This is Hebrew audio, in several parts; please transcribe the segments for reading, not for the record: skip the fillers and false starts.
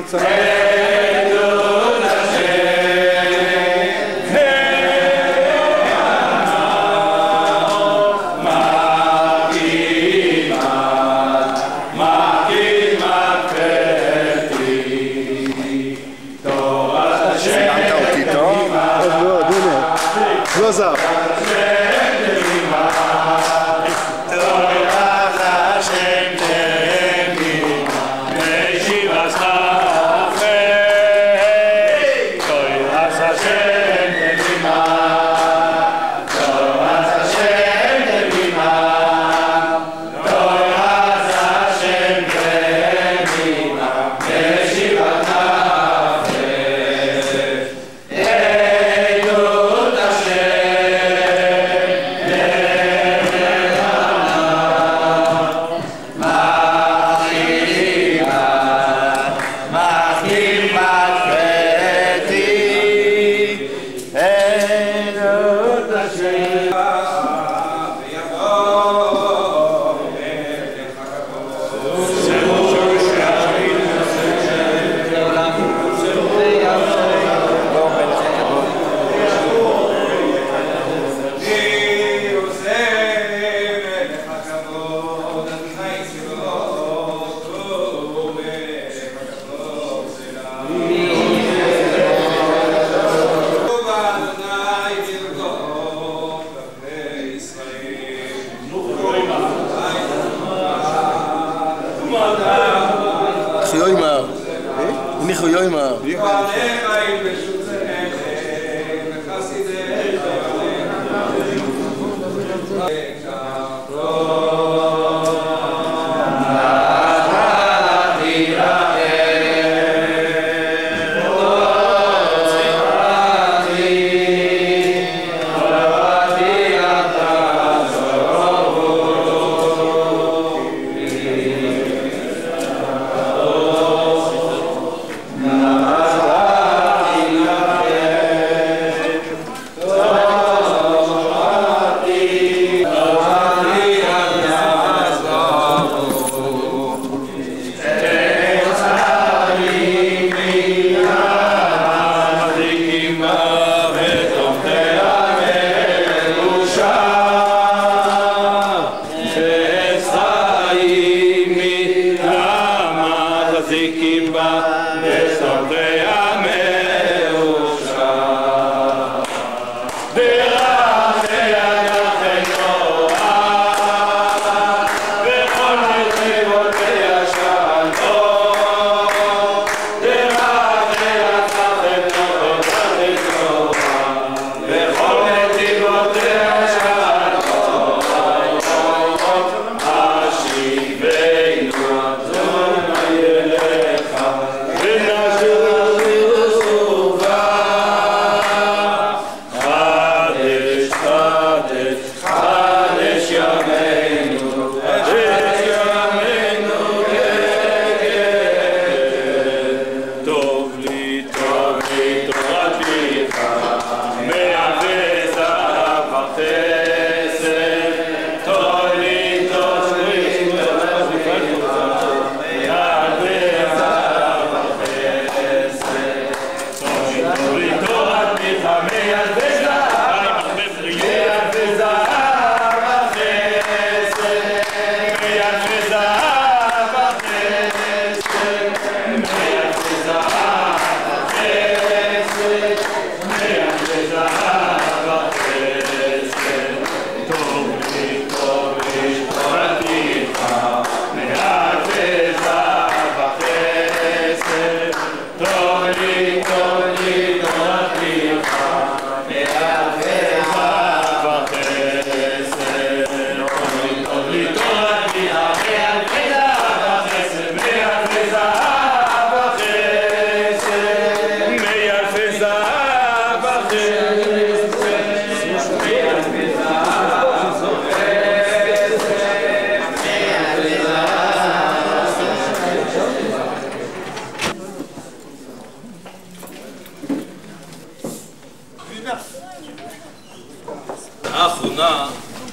האחרונה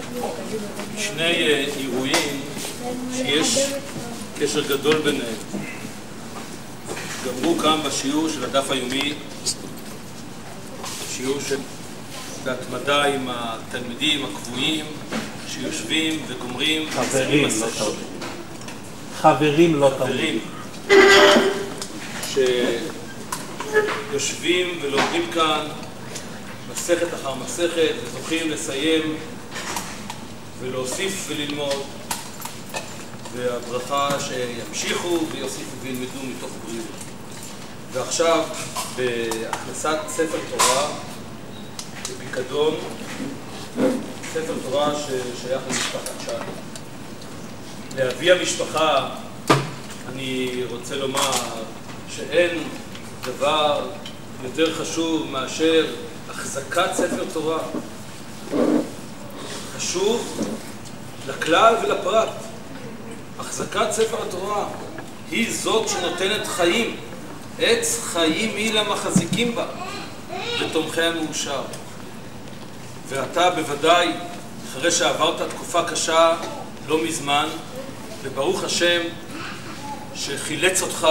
שני אירועים שיש קשר גדול ביניהם. גמרו כאן בשיעור של הדף היומי, שיעור של בהתמדה עם התלמידים הקבועים שיושבים וגומרים חברים, לא תלמידים. חברים, לא תלמידים. שיושבים ולומדים כאן מסכת אחר מסכת וזוכים לסיים ולהוסיף וללמוד, והברכה שימשיכו ויוסיפו וילמדו מתוך בריאות. ועכשיו בהכנסת ספר תורה בפיקדון, ספר תורה ששייך למשפחת שער. לאבי המשפחה אני רוצה לומר שאין דבר יותר חשוב מאשר החזקת ספר תורה. חשוב לכלל ולפרט. החזקת ספר התורה היא זאת שנותנת חיים. עץ חיים היא למחזיקים בה ותומכי המאושר. ואתה בוודאי, אחרי שעברת תקופה קשה לא מזמן, וברוך השם שחילץ אותך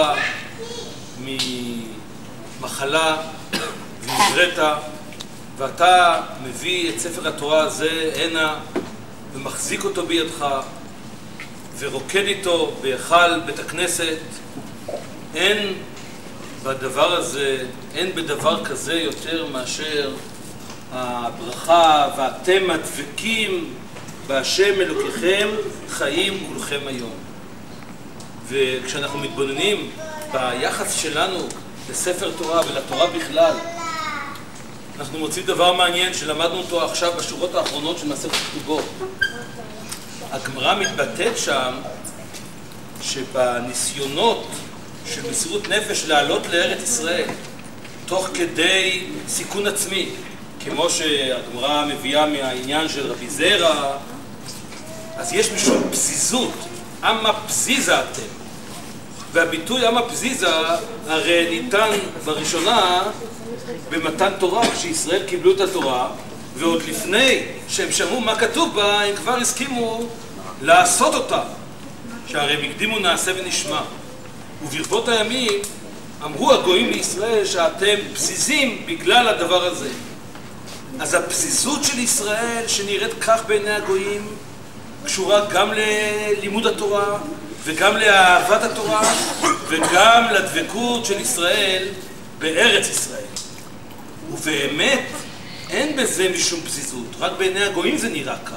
ממחלה ונבראת, ואתה מביא את ספר התורה הזה הנה ומחזיק אותו בידך ורוקד איתו בהיכל בית הכנסת. אין בדבר הזה, אין בדבר כזה יותר מאשר הברכה ואתם הדבקים בהשם אלוקיכם חיים כולכם היום. וכשאנחנו מתבוננים ביחס שלנו לספר תורה ולתורה בכלל, אנחנו מוצאים דבר מעניין שלמדנו אותו עכשיו בשורות האחרונות של מסכת כתובות. הגמרא מתבטאת שם שבניסיונות של מסירות נפש לעלות לארץ ישראל תוך כדי סיכון עצמי, כמו שהגמרא מביאה מהעניין של רבי זרע, אז יש משום פזיזות, אמה פזיזה אתם. והביטוי אמה פזיזה הרי ניתן בראשונה במתן תורה, כשישראל קיבלו את התורה, ועוד לפני שהם שמעו מה כתוב בה, הם כבר הסכימו לעשות אותה, שהרי הם הקדימו נעשה ונשמע. וברבות הימים אמרו הגויים לישראל שאתם פזיזים בגלל הדבר הזה. אז הפזיזות של ישראל שנראית כך בעיני הגויים קשורה גם ללימוד התורה וגם לאהבת התורה וגם לדבקות של ישראל בארץ ישראל. ובאמת אין בזה משום פזיזות, רק בעיני הגויים זה נראה כך.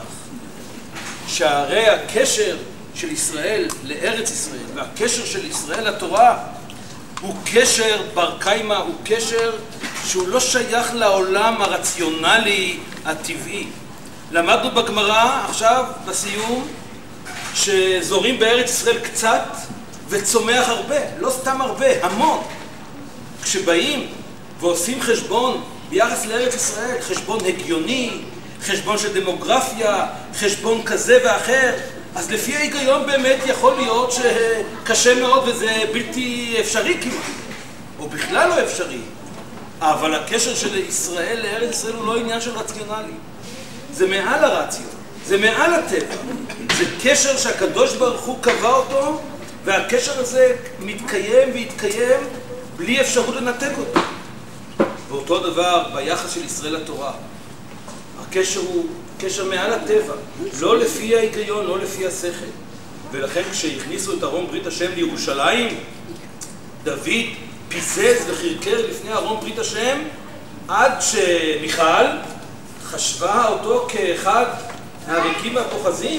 שהרי הקשר של ישראל לארץ ישראל והקשר של ישראל לתורה הוא קשר בר קיימא, הוא קשר שהוא לא שייך לעולם הרציונלי הטבעי. למדנו בגמרא עכשיו בסיום שזורים בארץ ישראל קצת וצומח הרבה, לא סתם הרבה, המון. כשבאים ועושים חשבון ביחס לארץ ישראל, חשבון הגיוני, חשבון של דמוגרפיה, חשבון כזה ואחר, אז לפי ההיגיון באמת יכול להיות שקשה מאוד וזה בלתי אפשרי כמעט, או בכלל לא אפשרי. אבל הקשר של ישראל לארץ ישראל הוא לא עניין של רציונלי. זה מעל הרציו, זה מעל הטבע. זה קשר שהקדוש ברוך הוא קבע אותו, והקשר הזה מתקיים ויתקיים בלי אפשרות לנתק אותו. ואותו דבר ביחס של ישראל לתורה. הקשר הוא קשר מעל הטבע, לא לפי ההיגיון, לא לפי השכל. ולכן כשהכניסו את ארון ברית השם לירושלים, דוד פיזז וחרקר לפני ארון ברית השם, עד שמיכל חשבה אותו כאחד הריקים והפוחזים,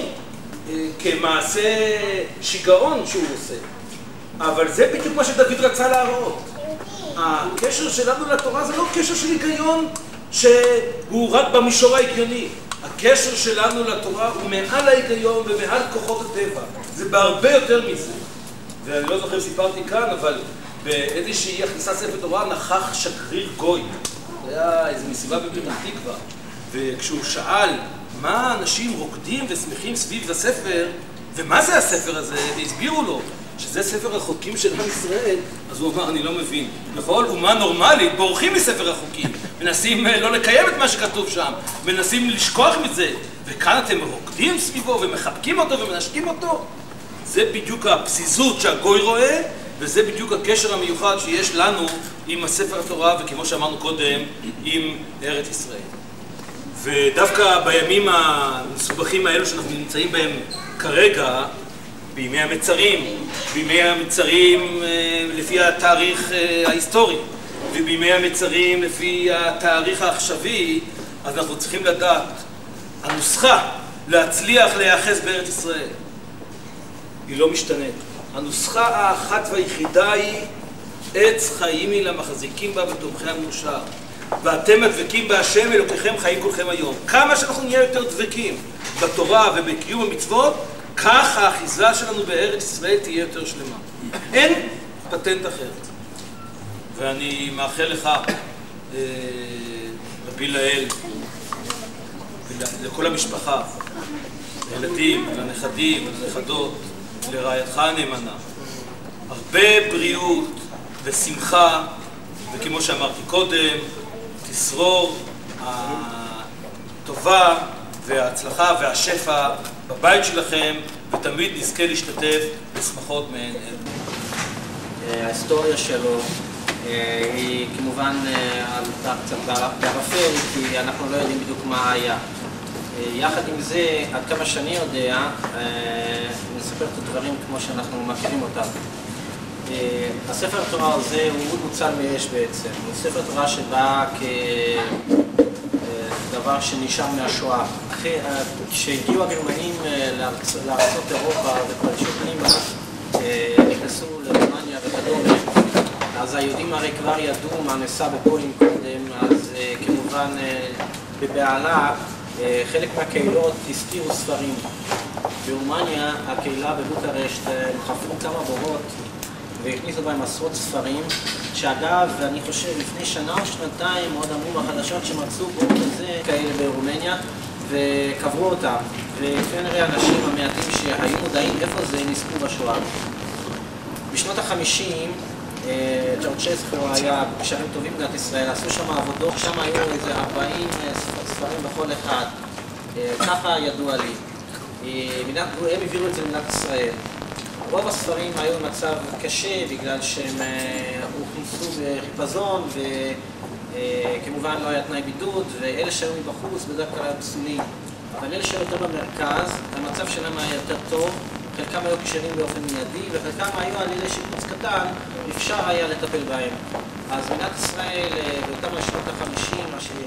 כמעשה שיגעון שהוא עושה. אבל זה בדיוק מה שדוד רצה להראות. הקשר שלנו לתורה זה לא קשר של היגיון שהוא רק במישור ההגיוני. הקשר שלנו לתורה הוא מעל ההיגיון ומעל כוחות הטבע. זה בהרבה יותר מזה. ואני לא זוכר סיפרתי כאן, אבל באיזושהי הכנסת ספר תורה נכח שגריר גוי. זה היה איזו מסיבה בפתח תקווה. וכשהוא שאל מה אנשים רוקדים ושמחים סביב הספר, ומה זה הספר הזה, והסבירו לו שזה ספר החוקים של עם ישראל, אז הוא אמר, אני לא מבין. בכל אומה נורמלית בורחים מספר החוקים, מנסים לא לקיים את מה שכתוב שם, מנסים לשכוח מזה, וכאן אתם רוקדים סביבו ומחבקים אותו ומנשקים אותו. זה בדיוק הפזיזות שהגוי רואה, וזה בדיוק הקשר המיוחד שיש לנו עם הספר התורה, וכמו שאמרנו קודם, עם ארץ ישראל. ודווקא בימים המסובכים האלו שאנחנו נמצאים בהם כרגע, בימי המצרים לפי התאריך ההיסטורי, ובימי המצרים לפי התאריך העכשווי, אז אנחנו צריכים לדעת, הנוסחה להצליח להיאחז בארץ ישראל היא לא משתנית. הנוסחה האחת והיחידה היא עץ חיים היא למחזיקים בה ותומכי המאושר, ואתם הדבקים בהשם אלוקיכם חיים כולכם היום. כמה שאנחנו נהיה יותר דבקים בתורה ובקיום המצוות, כך האחיזה שלנו בארץ ישראל תהיה יותר שלמה. אין פטנט אחרת. ואני מאחל לך, רבי לאל, לכל המשפחה, לילדים, לנכדים, לנכדות, לרעייתך הנאמנה, הרבה בריאות ושמחה, וכמו שאמרתי קודם, תשרור הטובה וההצלחה והשפע בבית שלכם, ותמיד נזכה להשתתף בשמחות מעין אלה. ההיסטוריה שלו היא כמובן עלתה קצת בערפל, כי אנחנו לא יודעים בדיוק מה היה. יחד עם זה, עד כמה שאני יודע, נספר את הדברים כמו שאנחנו מכירים אותם. הספר התורה הזה הוא מוצל מאש בעצם. הוא ספר תורה שבא כדבר שנשאר מהשואה. כשהגיעו הגרמנים לארצות אירופה ופלשו פנימה, נכנסו לרומניה וכדומה, אז היהודים הרי כבר ידעו מה נעשה בפולין קודם, אז כמובן בבעלה חלק מהקהילות הסתירו ספרים. ברומניה הקהילה בבוקרשט חפרו כמה בורות והכניסו בהם עשרות ספרים, שאגב, אני חושב, לפני שנה או שנתיים עוד אמרו בחדשות שמצאו בור כזה כאלה ברומניה וקברו אותם, וכנראה האנשים המעטים שהיו מודעים איפה זה נספו בשואה. בשנות ה-50 צ'אושסקו היה בקשרים טובים במדינת ישראל, עשו שם עבודות, שם היו איזה 40 ספרים בכל אחד, ככה ידוע לי. הם העבירו את זה למדינת ישראל. רוב הספרים היו במצב קשה בגלל שהם הוכנסו בחיפזון וכמובן לא היה תנאי בידוד, ואלה שהיו מבחוץ בדרך כלל היו פסולים. אבל אלה שהיו יותר במרכז, המצב שלהם היה יותר טוב, חלקם היו קשרים באופן מיידי וחלקם היו על ידי שיפוץ קטן, אפשר היה לטפל בהם. אז מדינת ישראל באותם השנות ה-50,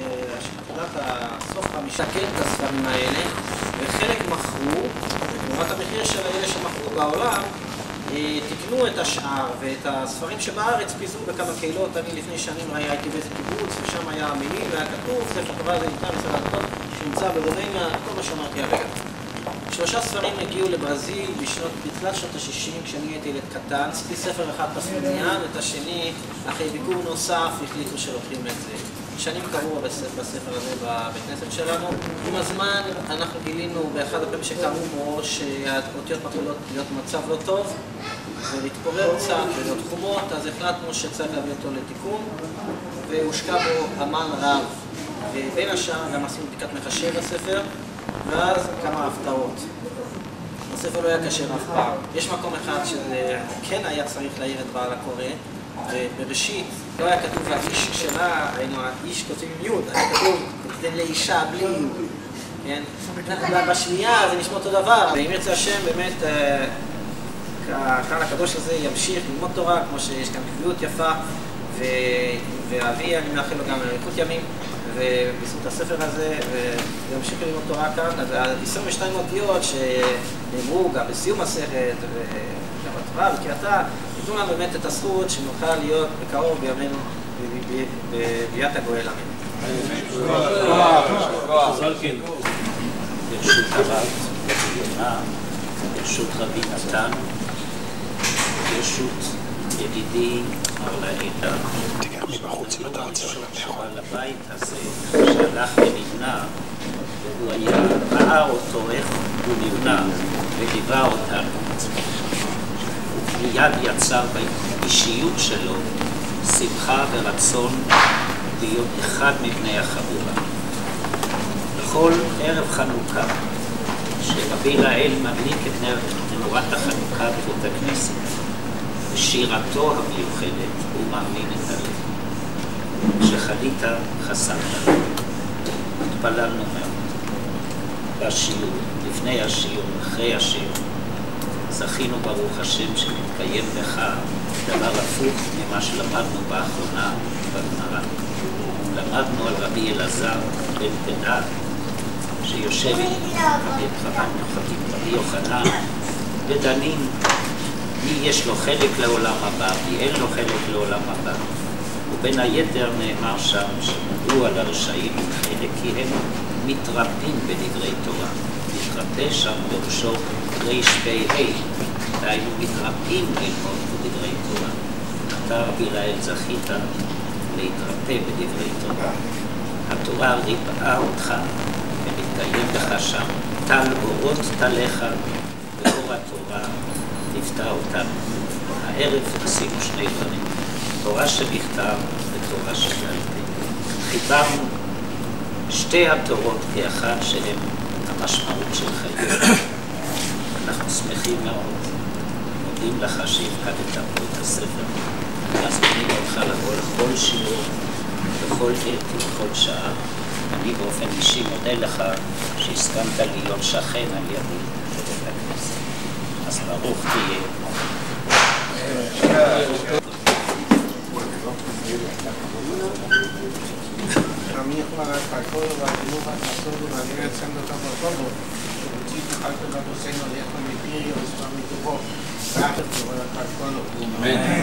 סוף ה-50, תקן את הספרים האלה, וחלק מכרו, ותמורת המחיר של האלה שמכרו בעולם, תקנו את השאר ואת הספרים שבארץ פיזרו בכמה קהילות. אני לפני שנים הייתי באיזה קיבוץ ושם היה מילים והיה כתוב, ספר תורה הזה נקרא בספר התורה שנמצא ברומניה, כל מה שאמרתי הרגע. 3 ספרים הגיעו לברזיל בתחילת שנות ה-60 כשאני הייתי ילד קטן. עשיתי ספר אחד פסלו מיד, ואת השני, אחרי ביקור נוסף, החליטו שלוקחים את זה. שנים קראו בספר הזה בבית כנסת שלנו. עם הזמן אנחנו גילינו באחד הפעמים שקראו מאור שהאותיות מתחילות להיות במצב לא טוב ולהתפורר קצת ולהיות חומות, אז החלטנו שצריך להביא אותו לתיקון והושקע בו עמל רב, ובין השאר גם עשינו בדיקת מחשב בספר ואז כמה הפתעות. הספר לא היה קשה אף פעם. יש מקום אחד שזה כן היה צריך להעיר את בעל הקורא, ובראשית לא היה כתוב האיש שלה, היינו האיש כותבים עם יוד, היה כתוב כתן לאישה בלי יוד, כן? בשנייה זה נשמע אותו דבר, ואם ירצה השם באמת כאן הקדוש הזה ימשיך ללמוד תורה, כמו שיש כאן קביעות יפה, ואבי אני מאחל לו גם אריכות ימים, ובזכות הספר הזה, וימשיך ללמוד תורה כאן. אז 22 אותיות שנאמרו גם בסיום הסרט ובתורה ובקריאתה, ייתנו לנו באמת את הזכות שנוכל להיות בקרוב בימינו בביאת הגואל. אמן. ברשות הרב, ברשות רבי נתן, ברשות ידידי מר לעידה, על הבית הזה שהלך ונבנה, והוא היה, ראה אותו איך הוא נבנה וליווה אותנו. מיד יצר באישיות שלו שמחה ורצון להיות אחד מבני החבורה. בכל ערב חנוכה, שרבי לאל מדליק את נורת החנוכה בבית הכנסת, בשירתו המיוחדת הוא מאמין את הלב. כשחלית חסמת. התפללנו מאוד. בשיעור, לפני השיעור, אחרי השיעור, זכינו ברוך השם שמתקיים לך דבר הפוך ממה שלמדנו באחרונה בגמרא. למדנו על רבי אלעזר בן פדת שיושב עם רבי יוחנן ודנים מי יש לו חלק לעולם הבא, מי אין לו חלק לעולם הבא. ובין היתר נאמר שם שמדוע לרשעים חלק כי הם מתרפים בדברי תורה. מתרפא שם בראשו ריש פ"ה, דהיינו מתרפים ללמוד בדברי תורה. אתה רבי הלל זכית להתרפא בדברי תורה. התורה ריפאה אותך ומתקיים לך שם טל אורות תליך ואור התורה תפתע אותנו. הערב עשינו שני דברים, תורה שבכתב ותורה שבעל פה. חיברנו שתי התורות כאחד שהן המשמעות של חיים. אנחנו שמחים מאוד, מודים לך שהפקדת פה את הספר, מזמינים אותך לבוא לכל שיעור, בכל עת ובכל שעה. אני באופן אישי מודה לך שהסכמת להיות שכן על ידי בבית הכנסת. אז ברוך תהיה. Amigo para todo, para echando todo, Amén.